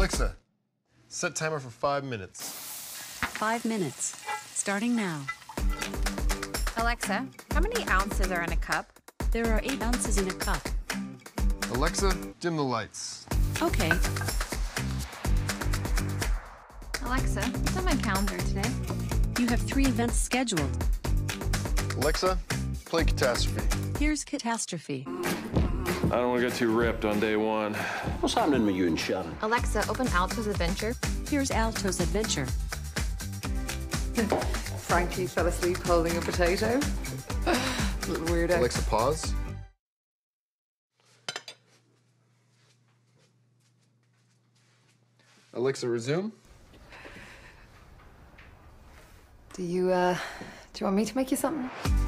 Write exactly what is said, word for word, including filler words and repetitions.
Alexa, set timer for five minutes. Five minutes, starting now. Alexa, how many ounces are in a cup? There are eight ounces in a cup. Alexa, dim the lights. Okay. Alexa, what's on my calendar today? You have three events scheduled. Alexa, play Catastrophe. Here's Catastrophe. I don't want to get too ripped on day one. What's happening with you and Sharon? Alexa, open Alto's Adventure. Here's Alto's Adventure. Frankie fell asleep holding a potato. Little weirdo. Alexa, pause. Alexa, resume. Do you, uh, do you want me to make you something?